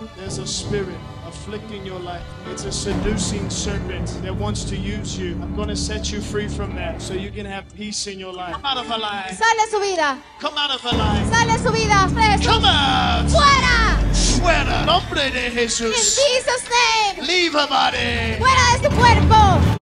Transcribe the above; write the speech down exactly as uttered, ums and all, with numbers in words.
There's a spirit afflicting your life. It's a seducing serpent that wants to use you. I'm going to set you free from that so you can have peace in your life. Come out of her life. Sale su vida. Come out of her life. Sale su vida. Preso. Come out. Fuera. Fuera. Nombre de In Jesús. Jesus' name. Leave her body. Fuera de su cuerpo.